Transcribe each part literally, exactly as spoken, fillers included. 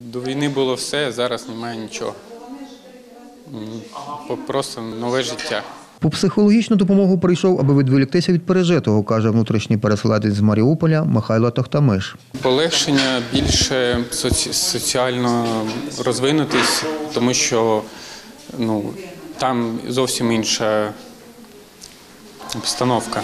До війни було все, зараз немає нічого. Просто нове життя. По психологічну допомогу прийшов, аби відволіктися від пережитого, каже внутрішній переселенець з Маріуполя Михайло Тохтамиш. Полегшення, більше соці... соціально розвинутись, тому що ну, там зовсім інша обстановка.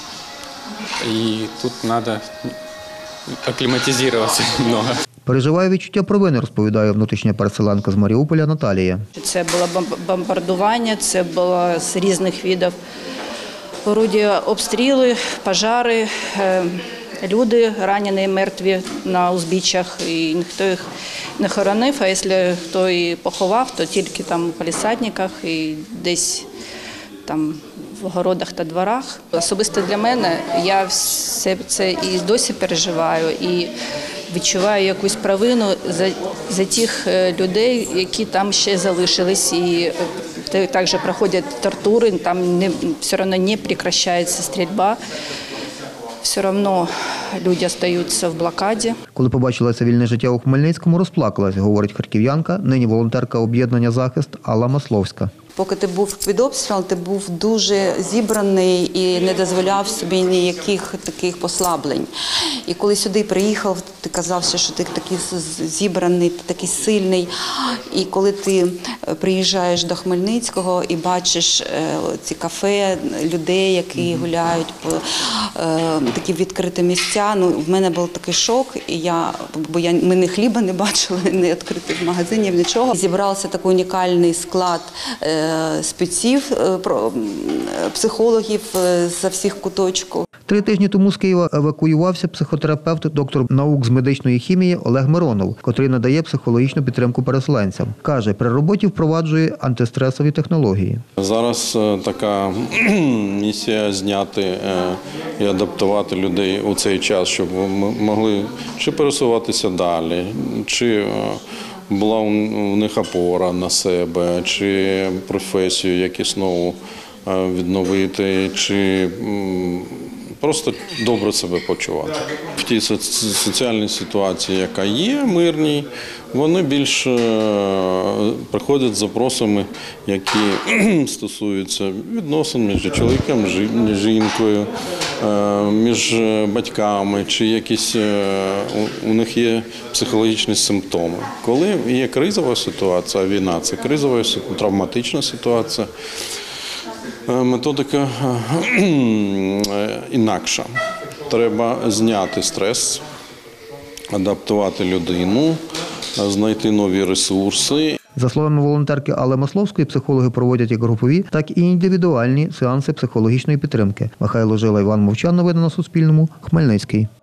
І тут треба акліматизуватися немного. Переживає відчуття провини, розповідає внутрішня переселенка з Маріуполя Наталія. Це було бомбардування, це було з різних видів орудія, обстріли, пожари, люди ранені, мертві на узбіччях, і ніхто їх не хоронив, а якщо хто і поховав, то тільки там у палісадниках і десь там в городах та дворах. Особисто для мене я все це і досі переживаю, і відчуваю якусь провину за, за тих людей, які там ще залишились, і також проходять тортури, там не, все одно не прекращається стрільба. Все одно люди залишаються в блокаді. Коли побачила цивільне життя у Хмельницькому, розплакалась, говорить харків'янка, нині волонтерка об'єднання «Захист» Алла Масловська. Поки ти був під обстрілом, ти був дуже зібраний і не дозволяв собі ніяких таких послаблень. І коли сюди приїхав, ти казав, що ти такий зібраний, ти такий сильний. І коли ти приїжджаєш до Хмельницького і бачиш ці кафе, людей, які гуляють, такі відкриті місця, ну, в мене був такий шок, і я, бо я, ми ні хліба не бачили, ні відкритих магазинів, нічого. Зібрався такий унікальний склад спеців, психологів з всіх куточків. Три тижні тому з Києва евакуювався психотерапевт, доктор наук з медичної хімії Олег Миронов, котрий надає психологічну підтримку переселенцям. Каже, при роботі впроваджує антистресові технології. Зараз така місія зняти і адаптувати людей у цей час, щоб могли чи пересуватися далі, чи була у них опора на себе, чи професію якусь нову відновити, чи просто добре себе почувати. В тій соціальній ситуації, яка є, мирній, вони більше приходять з запросами, які стосуються відносин між чоловіком і жінкою, між батьками, чи якісь у них є психологічні симптоми. Коли є кризова ситуація, війна – це кризова, травматична ситуація, методика інакша. Треба зняти стрес, адаптувати людину, знайти нові ресурси. За словами волонтерки Алли Масловської, психологи проводять як групові, так і індивідуальні сеанси психологічної підтримки. Михайло Жила, Іван Мовчан. Новини на Суспільному. Хмельницький.